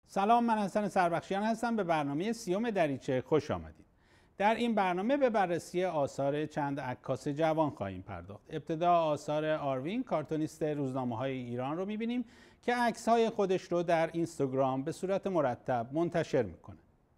سلام، من حسن سربخشیان هستم. به برنامه 30 دریچه خوش آمدید. در این برنامه به بررسی آثار چند عکاس جوان خواهیم پرداخت. ابتدا آثار آروین، کارتونیست روزنامه‌های ایران رو می‌بینیم که عکس‌های خودش رو در اینستاگرام به صورت مرتب منتشر می‌کنه.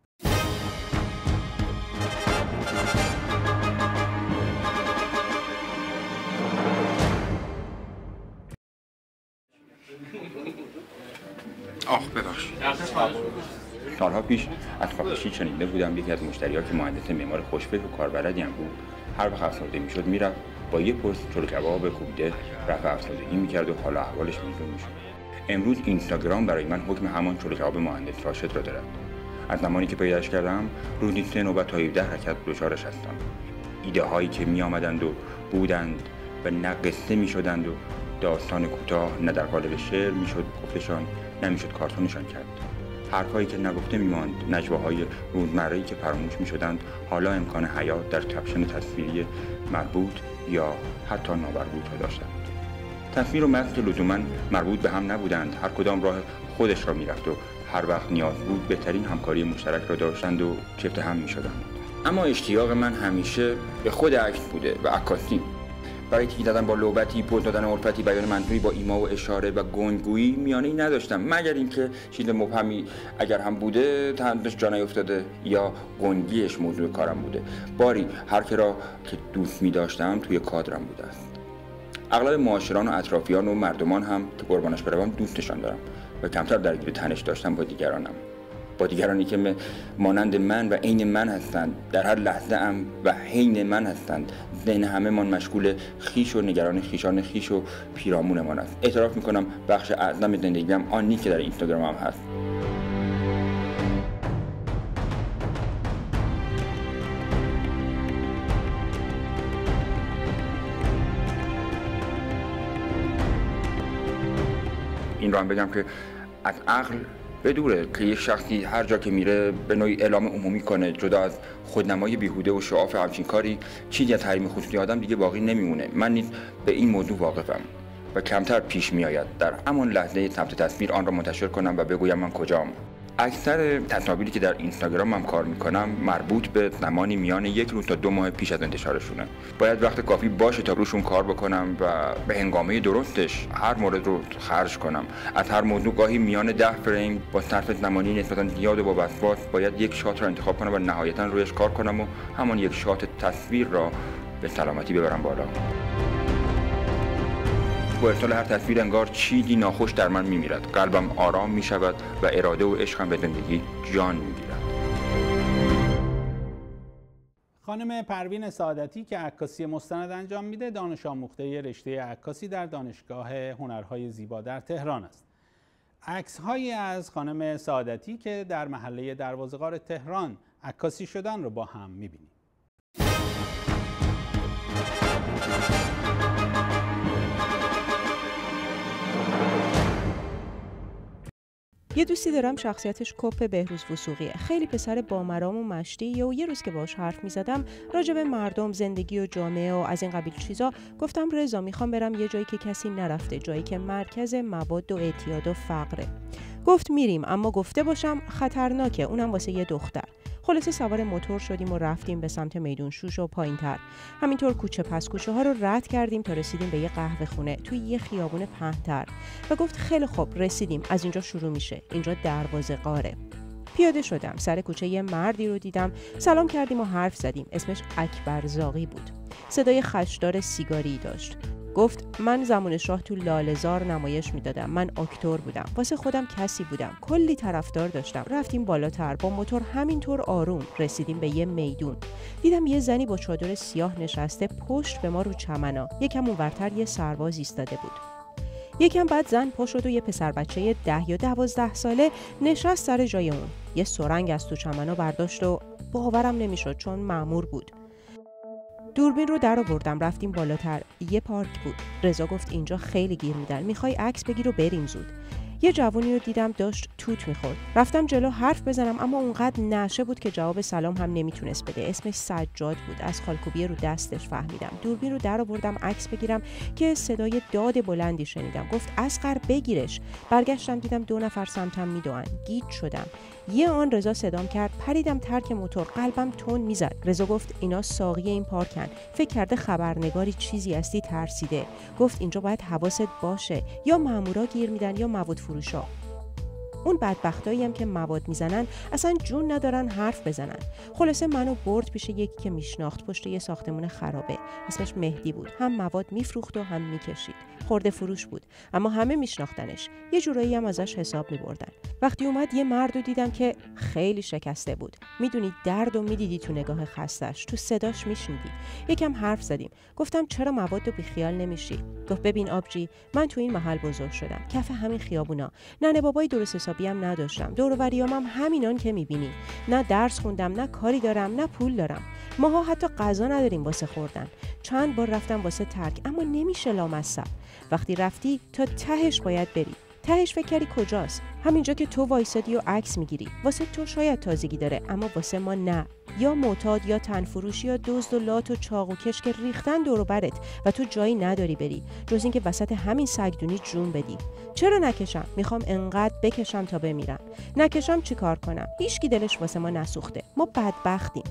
ببخشید. سالها پیش از خاکشی شنیده بودم یکی از مشتری‌ها که مهندس معمار خوشفکر و کاربلدی هم بود، هر وقت افسرده میشد میرفت با یه پست چلو کباب کوبیده رفع افسردگی میکرد و حالا احوالش میزون میشد. امروز اینستاگرام برای من حکم همان چلو کباب مهندس راشد را دارد. از زمانی که پیداش کردم روزی 3 نوبت تا 17 حرکت دچارش هستم. ایده هایی که می آمدند و بودند و نه قصه می شدند و داستان کوتاه نه در قالب شعر می شد گفتشان، نمیشد کارتونشان کرد. حرفایی که نگفته میماند، نجواهای روزمره‌ای که فراموش میشدند، حالا امکان حیات در کپشن تصویری مربوط یا حتی نامربوط را داشتند. تصویر و متن که لزوما مربوط به هم نبودند، هر کدام راه خودش را میرفت و هر وقت نیاز بود بهترین همکاری مشترک را داشتند و چفت هم میشدند. اما اشتیاق من همیشه به خود عکس بوده و عکاسی. برای تیک زدن با لعبتی، پوز دادن الفتی، بیان منظوری با ایما و اشاره و گنگویی میانه‌ای نداشتم، مگر اینکه چیز مبهمی اگر هم بوده تندش جا نیفتاده یا گنگیش موضوع کارم بوده. باری هر که را که دوست می‌داشتم توی کادرم بوده است. اغلب معاشران و اطرافیان و مردمان هم که قربانش بروم دوستشان دارم و کمتر درگیر تنش داشتم با دیگرانم. با دیگرانی که مانند من و عین من هستند، در هر لحظه ام و حین من هستند. ذهن همه من مشغول خیش و نگران خیشان خیش و پیرامونمان است. اعتراف میکنم بخش اعظم زندگیم آن نیست که در اینستاگرامم هست. این رو هم بگم که از عقل بدوره که یک شخصی هر جا که میره به نوعی اعلام عمومی کنه. جدا از خودنمای بیهوده و شعاف همچین کاری چیزی از حریم خصوصی آدم دیگه باقی نمیمونه. من نیز به این موضوع واقفم و کمتر پیش میآید در همان لحظه ثبت تصویر آن را منتشر کنم و بگویم من کجام. اکثر تصاویری که در اینستاگرامم کار میکنم مربوط به زمانی میان 1 روز تا 2 ماه پیش از انتشارشونه. باید وقت کافی باشه تا روشون کار بکنم و به هنگامه درستش هر مورد رو خرج کنم. از هر موضوع گاهی میان 10 فریم با صرف زمانی نسبتا زیاد و با وسواس باید یک شات را انتخاب کنم و نهایتا رویش کار کنم و همان یک شات تصویر را به سلامتی ببرم بالا. با ارسال هر تصویر انگار چیزی ناخوش در من میمیرد. قلبم آرام میشود و اراده و عشقم به زندگی جان میگیرد. خانم پروین سعادتی که عکاسی مستند انجام میده، دانش آموخته رشته عکاسی در دانشگاه هنرهای زیبا در تهران است. عکس‌هایی از خانم سعادتی که در محله دروازه‌غار تهران عکاسی شدن رو با هم میبینیم. یه دوستی دارم شخصیتش کپ بهروز وثوقیه. خیلی پسر بامرام و مشتیه و یه روز که باهاش حرف می‌زدم راجع به مردم، زندگی و جامعه و از این قبیل چیزا، گفتم رضا میخوام برم یه جایی که کسی نرفته، جایی که مرکز مواد و اعتیاد و فقره. گفت میریم، اما گفته باشم خطرناکه، اونم واسه یه دختر. خلاصه سوار موتور شدیم و رفتیم به سمت میدون شوش و پایین‌تر. همینطور کوچه پس کوچه ها رو رد کردیم تا رسیدیم به یه قهوه خونه توی یه خیابون پهن‌تر و گفت خیلی خوب رسیدیم، از اینجا شروع میشه، اینجا دروازه غاره. پیاده شدم، سر کوچه یه مردی رو دیدم، سلام کردیم و حرف زدیم. اسمش اکبر زاغی بود. صدای خشدار سیگاری داشت. گفت من زمان شاه تو لاله‌زار نمایش میدادم، من اکتور بودم، واسه خودم کسی بودم، کلی طرفدار داشتم. رفتیم بالاتر با موتور همینطور آروم رسیدیم به یه میدون. دیدم یه زنی با چادر سیاه نشسته پشت به ما رو چمنا. یکم اونورتر یه سرباز ایستاده بود. یکم بعد زن پا شد و یه پسر بچه 10 یا 12 ساله نشست سر جای اون. یه سرنگ از تو چمنا برداشت و باورم نمیشد چون مأمور بود. دوربین رو در آوردم، رفتیم بالاتر. یه پارک بود. رضا گفت اینجا خیلی گیر میدن، میخوای عکس بگیر و بریم زود. یه جوونی رو دیدم داشت توت می‌خورد. رفتم جلو حرف بزنم اما اونقدر نشه بود که جواب سلام هم نمیتونست بده. اسمش سجاد بود. از خالکوبی رو دستش فهمیدم. دوربین رو درآوردم عکس بگیرم که صدای داد بلندی شنیدم. گفت اصغر بگیرش. برگشتم دیدم 2 نفر سمتم میدوئن. گیج شدم. یه آن رضا صدام کرد، پریدم ترک موتور، قلبم تون میزد. رضا گفت اینا ساقی این پارکن. فکر کرده خبرنگاری چیزی هستی، ترسیده. گفت اینجا باید حواست باشه، یا مامورا گیر میدن یا مواد فروشا. اون بدبختایی هم که مواد میزنن اصلا جون ندارن حرف بزنن. خلاصه منو برد پیش یکی که میشناخت پشت یه ساختمون خرابه. اسمش مهدی بود. هم مواد میفروخت و هم میکشید. خورده فروش بود اما همه میشناختنش. یه جورایی هم ازش حساب میبردن. وقتی اومد یه مرد رو دیدم که خیلی شکسته بود. میدونی درد و میدیدی تو نگاه خستش، تو صداش میشنیدی. یکم حرف زدیم. گفتم چرا مواد رو بیخیال نمیشی؟ گفت ببین آبجی، من تو این محل بزرگ شدم، کف همین خیابونا. ننه بابای درست حسابی هم نداشتم. دور و بریام هم همینان که میبینی. نه درس خوندم، نه کاری دارم، نه پول دارم. ماها حتی غذا نداریم واسه خوردن. چند بار رفتم واسه ترک اما نمیشه لامصب. وقتی رفتی تا تهش باید بری. تهش فکر کردی کجاست؟ همینجا که تو وایسادی و عکس میگیری. واسه تو شاید تازگی داره اما واسه ما نه. یا معتاد یا تنفروشی یا دزد و لات و چاق و کش که ریختن دور و برت و تو جایی نداری بری جز اینکه وسط همین سگدونی جون بدی. چرا نکشم؟ میخوام انقدر بکشم تا بمیرم. نکشم چیکار کنم؟ هیچکی دلش واسه ما نسوخته. ما بدبختیم.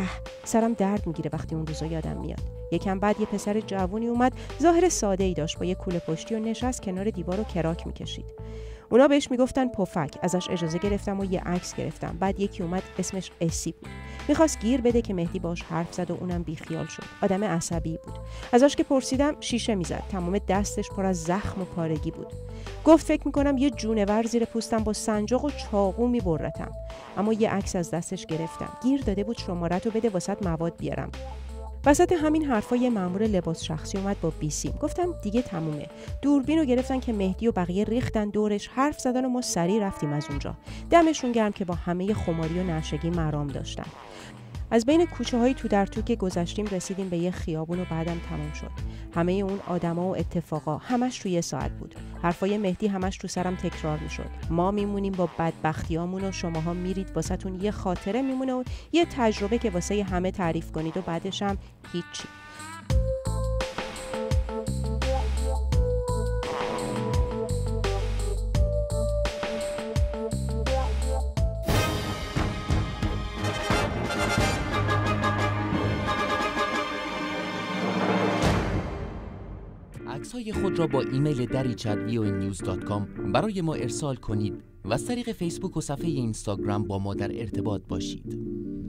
سرم درد میگیره وقتی اون روزا یادم میاد. یکم بعد یه پسر جوونی اومد، ظاهر ساده ای داشت، با یه کوله پشتی و نشست کنار دیوار و کراک میکشید. اونا بهش میگفتن پفک. ازش اجازه گرفتم و یه عکس گرفتم. بعد یکی اومد اسمش اسی بود. میخواست گیر بده که مهدی باش حرف زد و اونم بیخیال شد. آدم عصبی بود. ازش که پرسیدم شیشه میزد. تمام دستش پر از زخم و پارگی بود. گفت فکر میکنم یه جونور زیر پوستم با سنجاق و چاقو میبرتم. اما یه عکس از دستش گرفتم. گیر داده بود شماره‌تو بده واسط مواد بیارم. وسط همین حرفا یه مأمور لباس شخصی اومد با بیسیم. گفتم دیگه تمومه. دوربین رو گرفتن که مهدی و بقیه ریختن دورش، حرف زدن و ما سریع رفتیم از اونجا. دمشون گرم که با همه خماری و نشگی مرام داشتن. از بین کوچه‌های تو در تو که گذشتیم رسیدیم به یه خیابون و بعدم تموم شد. همه اون آدما و اتفاقا همش تو یه ساعت بود. حرفای مهدی همش تو سرم تکرار میشد. ما میمونیم با بدبختیامون و شماها میرید واسهتون یه خاطره میمونه و یه تجربه که واسه همه تعریف کنید و بعدش هم هیچی. عکس‌های خود را با ایمیل darichad@voanews.com برای ما ارسال کنید و از طریق فیسبوک و صفحه اینستاگرام با ما در ارتباط باشید.